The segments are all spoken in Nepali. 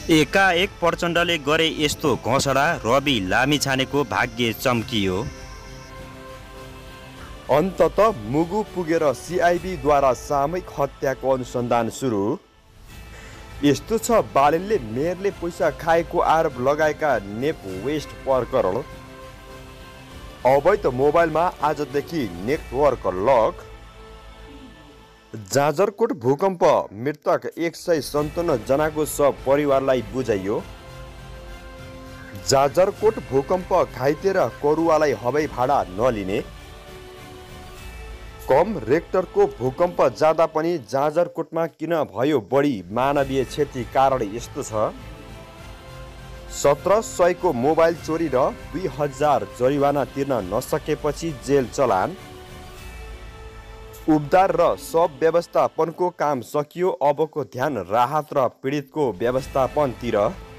एकाएक प्रचण्डले गरे यस्तो घोषणा, रवि लामिछानेको भाग्य चम्कियो। अन्ततः मुगु पुगेर सिआइबीद्वारा सामूहिक हत्याको अनुसन्धान सुरु। यस्तो छ, बालेनले मेयरले पैसा खाएको आरोप लगाएका नेप वेस्ट प्रकरण। अवैध मोबाइलमा आजदेखि नेटवर्क लक। जाजरकोट भूकम्प, मृतक 157 जनाको शव परिवारलाई बुझाइयो। जाजरकोट भूकम्प, घाइते र करुवालाई हवाई भाडा नलिने। कम रेक्टरको भूकम्प जाँदा पनि जाजरकोटमा किन भयो बढी मानवीय क्षति? कारण यस्तो छ। 1700 को मोबाइल चोरी र 2000 जरिवाना तिर्न नसकेपछि जेल चलान। उद्धार र शव व्यवस्थापनको काम सकियो, अबको ध्यान राहत र पीडितको व्यवस्थापनतिर।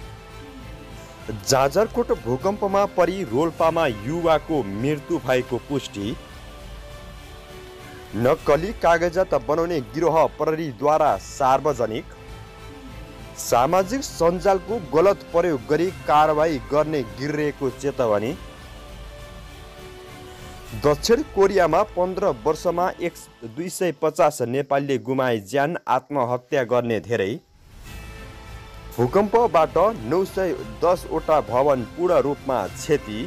जाजरकोट भूकम्पमा परि रोल्पामा युवाको मृत्यु भएको पुष्टि। नक्कली कागजात बनाउने गिरोह प्रहरीद्वारा सार्वजनिक। सामाजिक सञ्जालको गलत प्रयोग गरी कारबाही गर्ने गिरिएको चेतावनी। दक्षिण कोरियामा 15 वर्षमा 250 नेपालीले गुमाए ज्यान, आत्महत्या गर्ने धेरै। भूकम्पबाट 910 वटा भवन पूर्ण रूपमा क्षति।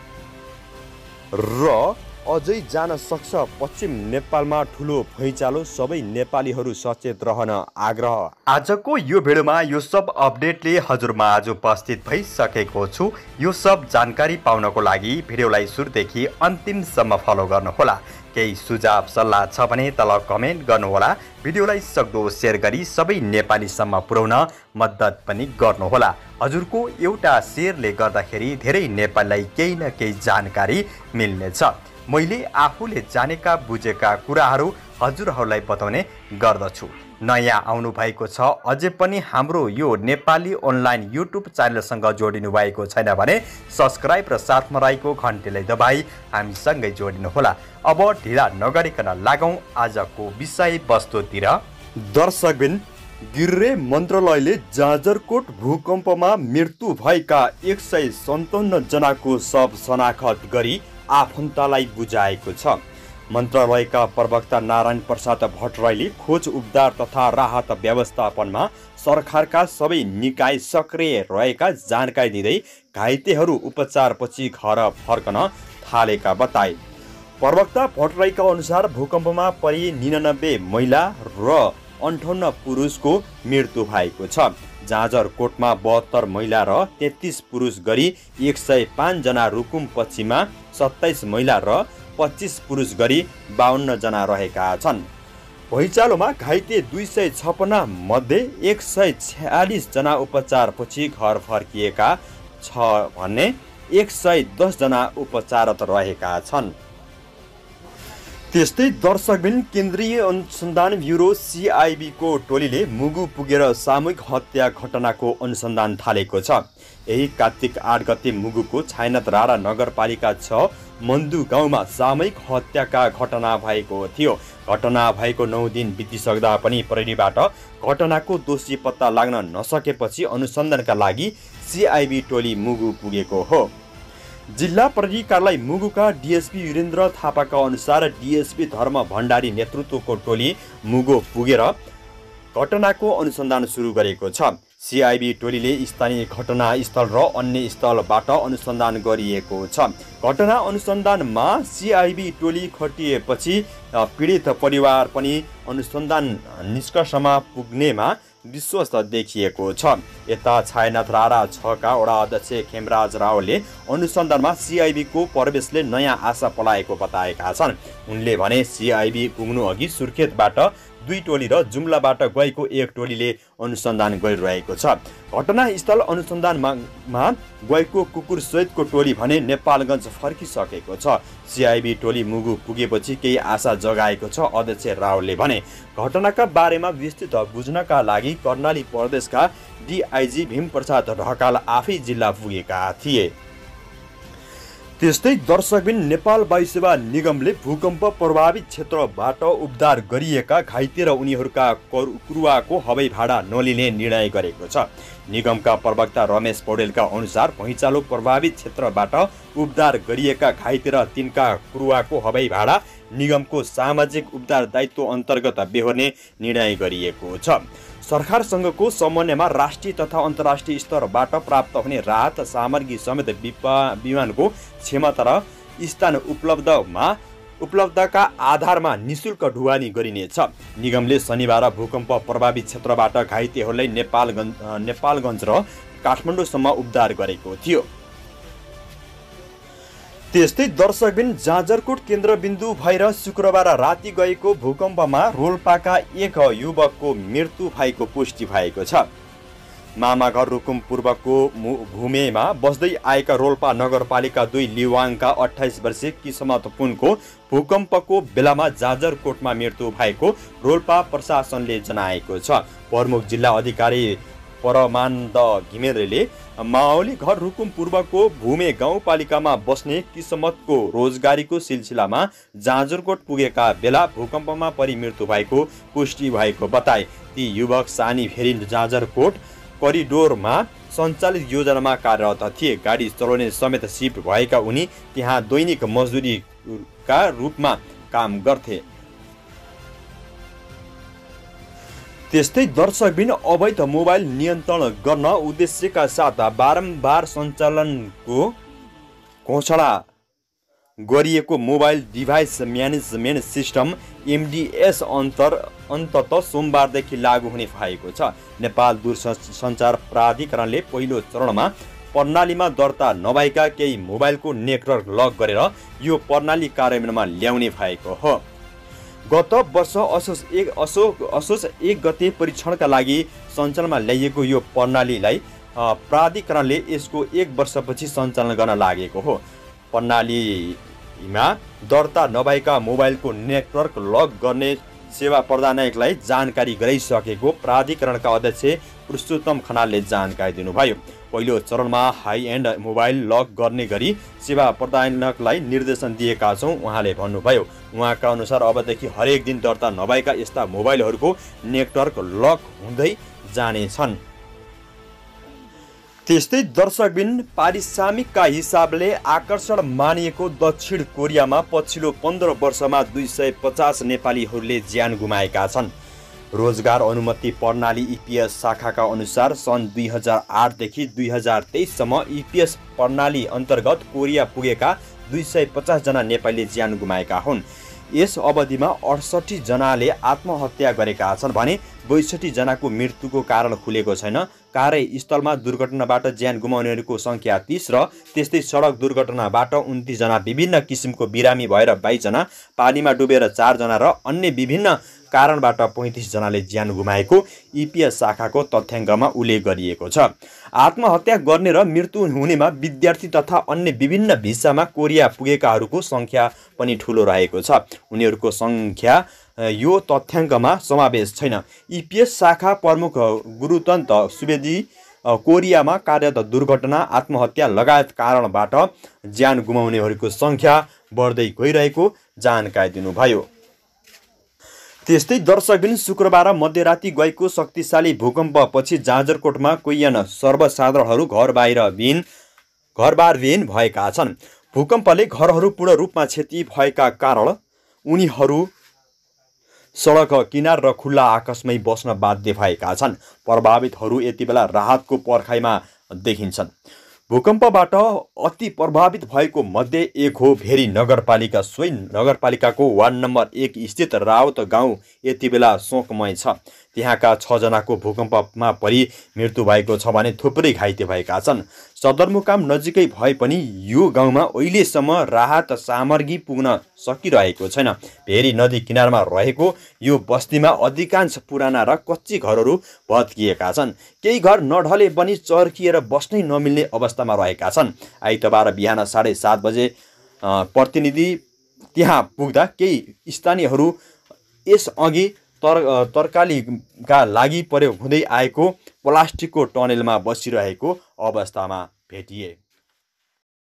र अझै जान सक्छ पश्चिम नेपालमा ठुलो भुइँचालो, सबै नेपालीहरू सचेत रहन आग्रह। आजको यो भिडियोमा यो सब अपडेटले हजुरमा आज उपस्थित भइसकेको छु। यो सब जानकारी पाउनको लागि भिडियोलाई सुरुदेखि अन्तिमसम्म फलो गर्नुहोला। केही सुझाव सल्लाह छ भने तल कमेन्ट गर्नुहोला। भिडियोलाई सक्दो सेयर गरी सबै नेपालीसम्म पुर्याउन मद्दत पनि गर्नुहोला। हजुरको एउटा सेयरले गर्दाखेरि धेरै नेपालीलाई केही न केही जानकारी मिल्नेछ। मैले आफूले जानेका बुझेका कुराहरू हजुरहरूलाई बताउने गर्दछु। नयाँ आउनु भएको छ, अझै पनि हाम्रो यो नेपाली अनलाइन युट्युब च्यानलसँग जोडिनु भएको छैन भने सब्सक्राइब र साथमा रहेको घन्टीलाई दबाई हामीसँगै जोडिनुहोला। अब ढिला नगरिकन लागौँ आजको विषय वस्तुतिर। दर्शकबिन, गृह मन्त्रालयले जाजरकोट भूकम्पमा मृत्यु भएका 157 जनाको शव शनाखत गरी आफन्तलाई बुझाएको छ। मन्त्रालयका प्रवक्ता नारायण प्रसाद भट्टराईले खोज, उद्धार तथा राहत व्यवस्थापनमा सरकारका सबै निकाय सक्रिय रहेका जानकारी दिँदै घाइतेहरू उपचारपछि घर फर्कन थालेका बताए। प्रवक्ता भट्टराईका अनुसार भूकम्पमा परि 99 महिला र 58 पुरुषको मृत्यु भएको छ। जाजरकोटमा 72 महिला र 33 पुरुष गरी 105 जना, रुकुम पश्चिममा 27 महिला र 25 पुरुष गरी 52 जना रहेका छन्। भुइँचालोमा घाइते 256 मध्ये 146 जना उपचारपछि घर फर्किएका छ भने 110 जना उपचाररत रहेका छन्। त्यस्तै दर्शकबिन, केन्द्रीय अनुसन्धान ब्युरो सिआइबीको टोलीले मुगु पुगेर सामूहिक हत्या घटनाको अनुसन्धान थालेको छ। यही कार्तिक 8 गते मुगुको छाइनाथ राणा नगरपालिका 6 मन्दु गाउँमा सामूहिक हत्याका घटना भएको थियो। घटना भएको 9 दिन बितिसक्दा पनि प्रहरीबाट घटनाको दोषी पत्ता लाग्न नसकेपछि अनुसन्धानका लागि सिआइबी टोली मुगु पुगेको हो। जिल्ला प्रहरी कार्यालय मुगुका डिएसपी वीरेन्द्र थापाका अनुसार डिएसपी धर्म भण्डारी नेतृत्वको टोली मुगु पुगेर घटनाको अनुसन्धान सुरु गरेको छ। सिआइबी टोलीले स्थानीय घटनास्थल र अन्य स्थलबाट अनुसन्धान गरिएको छ। घटना अनुसन्धानमा सिआइबी टोली खटिएपछि पीडित परिवार पनि अनुसन्धान निष्कर्षमा पुग्नेमा विश्वास देखिएको छ। यता छाइनाथ राणा 6 का वडा अध्यक्ष खेमराज रावलले अनुसन्धानमा सिआइबीको प्रवेशले नयाँ आशा पलाएको बताएका छन्। उनले भने सिआइबी पुग्नु अघि सुर्खेतबाट 2 टोली र जुम्लाबाट गएको 1 टोलीले अनुसन्धान गरिरहेको छ। घटनास्थल अनुसन्धानमा गएको कुकुर सहितको टोली भने नेपालगञ्ज फर्किसकेको छ। सिआइबी टोली मुगु पुगेपछि केही आशा जगाएको छ अध्यक्ष रावलले भने। घटनाका बारेमा विस्तृत बुझ्नका लागि कर्णाली प्रदेशका डिआइजी भीमप्रसाद ढकाल आफै जिल्ला पुगेका थिए। त्यस्तै दर्शकबिन नेपाल वायु सेवा निगमले भूकम्प प्रभावित क्षेत्रबाट उद्धार गरिएका घाइते र उनीहरूका कुरुवाको हवाई भाडा नलिने निर्णय गरेको छ। निगमका प्रवक्ता रमेश पौडेलका अनुसार भुइँचालो प्रभावित क्षेत्रबाट उद्धार गरिएका घाइते र तिनका कुरुवाको हवाई भाडा निगमको सामाजिक उद्धार दायित्व अन्तर्गत बेहोर्ने निर्णय गरिएको छ। सरकारसँगको समन्वयमा राष्ट्रिय तथा अन्तर्राष्ट्रिय स्तरबाट प्राप्त हुने राहत सामग्री समेत विमानको क्षमता र स्थान उपलब्धका आधारमा निशुल्क ढुवानी गरिनेछ। निगमले शनिबार भूकम्प प्रभावित क्षेत्रबाट घाइतेहरूलाई नेपालगञ्ज र काठमाडौँसम्म उद्धार गरेको थियो। त्यस्तै दर्शकबिन जाजरकोट केन्द्रबिन्दु भएर शुक्रबार राति गएको भूकम्पमा रोल्पाका एक युवकको मृत्यु भएको पुष्टि भएको छ। मामाघर रुकुम पूर्वको भूमेमा बस्दै आएका रोल्पा नगरपालिका 2 लिवाङका 28 वर्षीय किस्मत पुनको भूकम्पको बेलामा जाजरकोटमा मृत्यु भएको रोल्पा प्रशासनले जनाएको छ। प्रमुख जिल्ला अधिकारी परमानन्द घिमिरेले माओली घर रुकुम पूर्वको भूमे गाउँपालिकामा बस्ने किस्मतको रोजगारीको सिलसिलामा जाजरकोट पुगेका बेला भूकम्पमा परि मृत्यु भएको पुष्टि भएको बताए। ती युवक सानी फेरि जाजरकोट करिडोरमा सञ्चालित योजनामा कार्यरत थिए। गाडी चलाउने समेत सिफ्ट भएका उनी त्यहाँ दैनिक मजदुरीका रूपमा काम गर्थे। त्यस्तै दर्शकबिन अवैध मोबाइल नियन्त्रण गर्न उद्देश्यका साथ बारम्बार सञ्चालनको घोषणा गरिएको mobile device management system MDS अन्तत सोमबारदेखि लागू हुने भएको छ। नेपाल दूरसञ्चार प्राधिकरणले पहिलो चरणमा प्रणालीमा दर्ता नभएका केही मोबाइलको नेटवर्क लक गरेर यो प्रणाली कार्यान्वयनमा ल्याउने भएको हो। गत वर्ष असोज 1 गते परीक्षणका लागि सञ्चालनमा ल्याइएको यो प्रणालीलाई प्राधिकरणले यसको 1 वर्षपछि सञ्चालन गर्न लागेको हो। प्रणालीमा दर्ता नभएका मोबाइलको नेटवर्क लक गर्ने सेवा प्रदायकलाई जानकारी गराइसकेको प्राधिकरणका अध्यक्ष पुरुषोत्तम खनालले जानकारी दिनुभयो। पहिलो चरणमा हाई एन्ड मोबाइल लक गर्ने गरी सेवा प्रदायकलाई निर्देशन दिएका छौँ उहाँले भन्नुभयो। उहाँका अनुसार अबदेखि हरेक दिन दर्ता नभएका यस्ता मोबाइलहरूको नेटवर्क लक हुँदै जानेछन्। त्यस्तै दर्शकबिन पारिश्रमिकका हिसाबले आकर्षण मानिएको दक्षिण कोरियामा पछिल्लो 15 वर्षमा 250 नेपालीहरूले ज्यान गुमाएका छन्। रोजगार अनुमति प्रणाली EPS शाखाका अनुसार सन् 2008 देखि 2023 सम्म EPS प्रणाली अन्तर्गत कोरिया पुगेका 250 जना नेपालीले ज्यान गुमाएका हुन्। यस अवधिमा 68 जनाले आत्महत्या गरेका छन् भने 62 जनाको मृत्युको कारण खुलेको छैन। कार्यस्थलमा दुर्घटनाबाट ज्यान गुमाउनेहरूको सङ्ख्या 30 र त्यस्तै सडक दुर्घटनाबाट 29 जना, विभिन्न किसिमको बिरामी भएर 22 जना, पानीमा डुबेर 4 जना र अन्य विभिन्न कारणबाट 35 जनाले ज्यान गुमाएको EPS शाखाको तथ्याङ्कमा उल्लेख गरिएको छ। आत्महत्या गर्ने र मृत्यु हुनेमा विद्यार्थी तथा अन्य विभिन्न भिसामा कोरिया पुगेकाहरूको सङ्ख्या पनि ठुलो रहेको छ। उनीहरूको सङ्ख्या यो तथ्याङ्कमा समावेश छैन। EPS शाखा प्रमुख गुरुतन्त सुवेदी कोरियामा कार्यरत दुर्घटना, आत्महत्या लगायत कारणबाट ज्यान गुमाउनेहरूको सङ्ख्या बढ्दै गइरहेको जानकारी दिनुभयो। त्यस्तै दर्शकबिन शुक्रबार मध्यराति गएको शक्तिशाली भूकम्पपछि जाजरकोटमा कोही सर्वसाधारणहरू घरबारविहीन भएका छन्। भूकम्पले घरहरू पूर्ण रूपमा क्षति भएका कारण उनीहरू सडक किनार र खुल्ला आकाशमै बस्न बाध्य भएका छन्। प्रभावितहरू यति बेला राहतको पर्खाइमा देखिन्छन्। भूकम्पबाट अति प्रभावित भएको मध्ये एक हो भेरी नगरपालिका। सोही नगरपालिकाको वार्ड नम्बर 1 स्थित राउत गाउँ यति बेला शोकमय छ। त्यहाँका 6 जनाको भूकम्पमा परि मृत्यु भएको छ भने थुप्रै घाइते भएका छन्। सदरमुकाम नजिकै भए पनि यो गाउँमा अहिलेसम्म राहत सामग्री पुग्न सकिरहेको छैन। भेरी नदी किनारमा रहेको यो बस्तीमा अधिकांश पुराना र कच्ची घरहरू भत्किएका छन्। केही घर नढले पनि चर्किएर बस्नै नमिल्ने अवस्थामा रहेका छन्। आइतबार बिहान 7:30 बजे प्रतिनिधि त्यहाँ पुग्दा केही स्थानीयहरू यसअघि तरकारीका लागि प्रयोग हुँदै आएको प्लास्टिकको टनेलमा बसिरहेको अवस्थामा भेटिए।